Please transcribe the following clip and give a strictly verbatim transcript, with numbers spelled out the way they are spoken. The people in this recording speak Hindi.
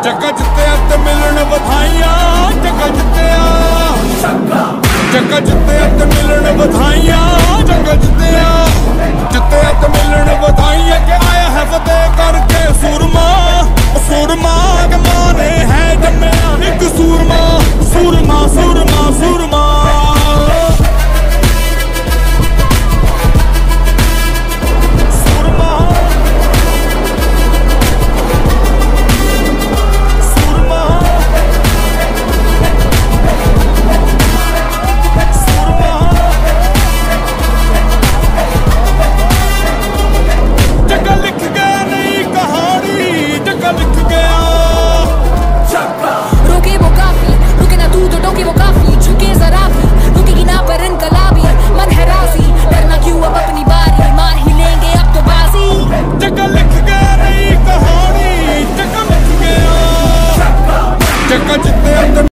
जग्गा जित्तिया ते मिलन बधाइयां, जग्गा जित्तिया जग्गा जित्तिया ते मिलन बधाइयां, जग्गा जित्तिया जित्तिया ते मिलन बधाइयां के आया है फतेह करके सूरमा सूरमा के माने है जम्मिया एक सूरमा सूरमा सूरमा सूरमा जग्गा जित्तिया